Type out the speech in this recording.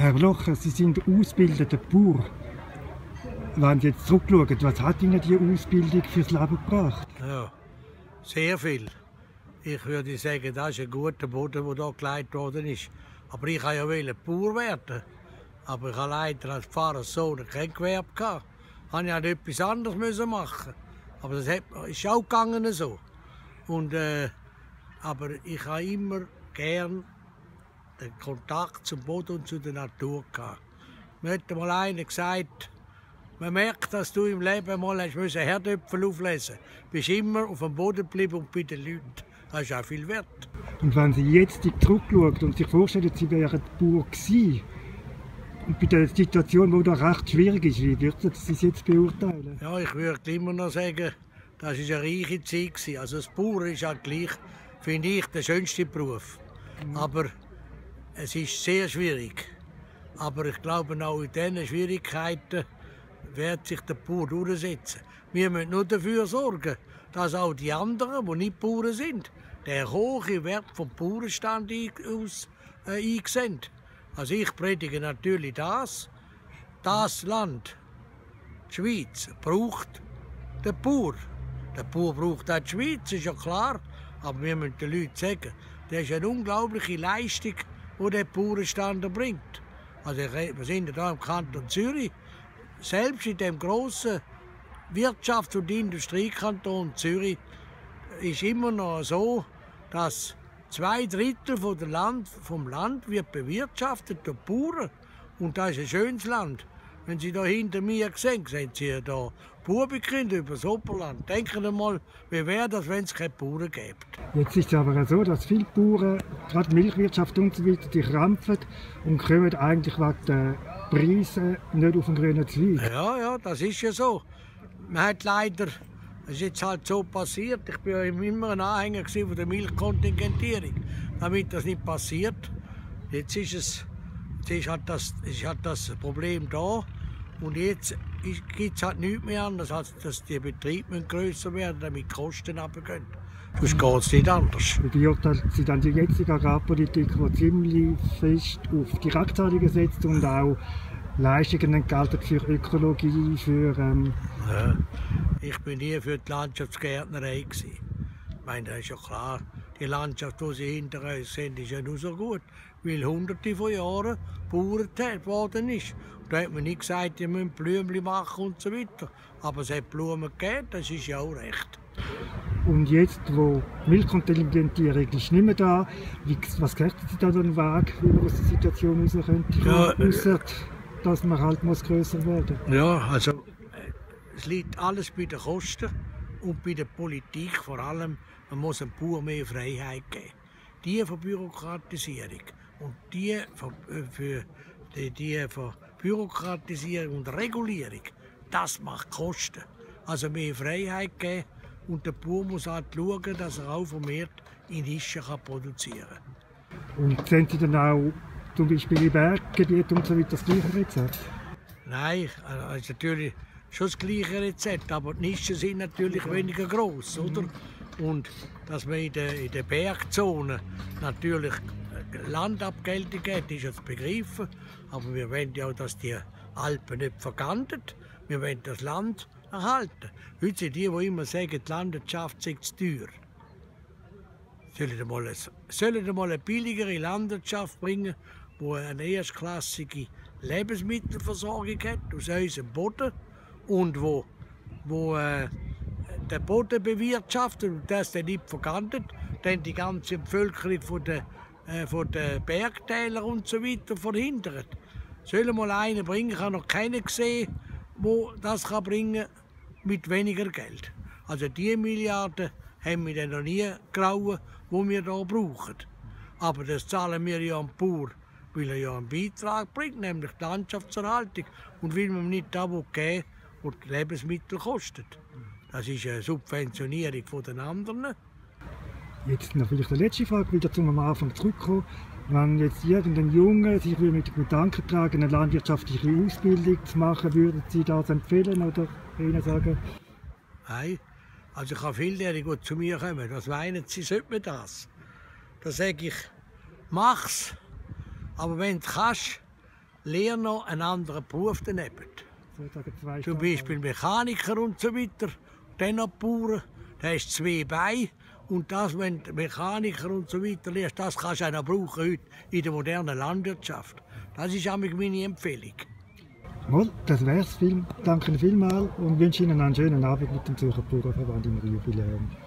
Herr Blocher, Sie sind ausgebildeter Bauer. Wenn Sie jetzt zurückschauen, was hat Ihnen diese Ausbildung fürs Leben gebracht? Ja, sehr viel. Ich würde sagen, das ist ein guter Boden, der hier gelegt worden ist. Aber ich wollte ja Bauer werden. Aber ich hatte leider als Pfarrerssohn kein Gewerbe gehabt. Ich musste etwas anderes machen. Aber das ist auch gegangen so. Und, aber ich habe immer gern den Kontakt zum Boden und zu der Natur gehabt. Mir hat mal einer gesagt, man merkt, dass du im Leben mal Herdöpfel auflesen musst. Du bist immer auf dem Boden geblieben und bei den Leuten. Das ist auch viel wert. Und wenn Sie jetzt zurückschauen und sich vorstellen, Sie wären Bauer gewesen, und bei der Situation, die da recht schwierig ist, wie würden Sie es jetzt beurteilen? Ja, ich würde immer noch sagen, das war eine reiche Zeit. Also das Bauern ist halt gleich, finde ich, der schönste Beruf. Aber es ist sehr schwierig. Aber ich glaube, auch in diesen Schwierigkeiten wird sich der Bauer durchsetzen. Wir müssen nur dafür sorgen, dass auch die anderen, die nicht Bauern sind, den hohen Wert vom Bauernstand einsehen. Also ich predige natürlich das Land, die Schweiz, braucht den Bauer. Der Bauer braucht auch die Schweiz, ist ja klar. Aber wir müssen den Leuten sagen, das ist eine unglaubliche Leistung, die der Bauernstand bringt. Also wir sind hier im Kanton Zürich, selbst in dem grossen Wirtschafts- und Industriekanton Zürich ist immer noch so, dass 2/3 vom Land wird bewirtschaftet durch Bauern. Und das ist ein schönes Land. Wenn Sie hier hinter mir sehen Sie hier Bubenkinder über das Oberland. Denken Sie mal, wie wäre das, wenn es keine Bauern gäbe? Jetzt ist es aber so, dass viele Bauern, gerade Milchwirtschaft und so weiter, die krampfen und kommen eigentlich wegen der Preise nicht auf den grünen Zweig. Ja, das ist ja so. Man hat leider, es ist jetzt halt so passiert, ich war immer ein Anhänger von der Milchkontingentierung, damit das nicht passiert. Jetzt ist halt das Problem da und jetzt gibt es halt nichts mehr anderes, als dass die Betriebe grösser werden, damit die Kosten runtergehen. Sonst geht es nicht anders. Wie beurteilen Sie dann die jetzige Agrarpolitik, die ziemlich fest auf Direktzahlungen setzt und auch Leistungen entgelten für Ökologie, für... Ja, ich bin nie für die Landschaftsgärtnerei gewesen. Ich meine, das ist ja klar, die Landschaft, die Sie hinter uns sehen, ist ja nur so gut, weil hunderte von Jahren Bauern worden ist. Und da hat man nicht gesagt, ihr müsst Blümchen machen und so weiter. Aber es hat Blumen gegeben, das ist ja auch recht. Und jetzt, wo Milchkontingentierung ist nicht mehr da, was kriegen Sie da den Weg, wie man aus der Situation raus könnte? Ja, ausser, dass man halt grösser werden muss. Ja, also es liegt alles bei den Kosten und bei der Politik vor allem. Man muss dem Bauern mehr Freiheit geben. Die von Bürokratisierung und die von Bürokratisierung und Regulierung, das macht Kosten. Also mehr Freiheit geben und der Bauer muss halt schauen, dass er auch vermehrt in Nischen produzieren kann. Und sehen Sie dann auch zum Beispiel im Berggebiet und so weiter das gleiche Rezept? Nein, also natürlich schon das gleiche Rezept, aber die Nischen sind natürlich weniger groß, oder? Und dass man in der Bergzone natürlich Landabgeltung hat, ist jetzt begriffen. Aber wir wollen ja auch, dass die Alpen nicht vergangen. Wir wollen das Land erhalten. Heute sind die immer sagen, die Landwirtschaft sei zu teuer. Sollen mal eine billigere Landwirtschaft bringen, die eine erstklassige Lebensmittelversorgung hat aus unserem Boden und wo den Boden bewirtschaftet und das dann nicht vergangen, dann die ganze Bevölkerung von den Bergtälern und so weiter verhindert. Sollen mal einen bringen, ich habe noch keinen gesehen, der das bringen kann mit weniger Geld. Also diese Milliarden haben wir dann noch nie grauen, die wir hier brauchen. Aber das zahlen wir ja am Bauer, weil er ja einen Beitrag bringt, nämlich die Landschaftserhaltung. Und weil man nicht da geben will, wo die Lebensmittel kosten. Das ist eine Subventionierung von den anderen. Jetzt noch vielleicht eine letzte Frage, wieder zum Anfang zurückkommen. Wenn jetzt irgendein Junge sich mit dem Gedanken tragen, eine landwirtschaftliche Ausbildung zu machen, würden Sie das empfehlen oder Ihnen sagen? Nein, also ich habe viele, die zu mir kommen. Was meinen Sie, sollte man das? Da sage ich, mach's. Aber wenn du kannst, lerne noch einen anderen Beruf daneben. Sozusagen zwei Zum Beispiel Mechaniker und so weiter. Dann noch Bauern, da hast 2 Beine. Und das, wenn du Mechaniker und so weiter lernst, das kannst du auch noch brauchen heute in der modernen Landwirtschaft. Das ist auch meine Empfehlung. Mal, das wär's. Danke Ihnen vielmals und wünsche Ihnen einen schönen Abend mit dem Zürcher Bauernverband im Rio.